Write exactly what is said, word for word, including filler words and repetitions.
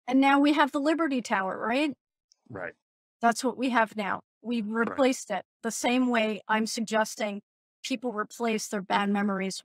And now we have the Liberty Tower, right? Right. That's what we have now. We've Right. replaced it the same way I'm suggesting people replace their bad memories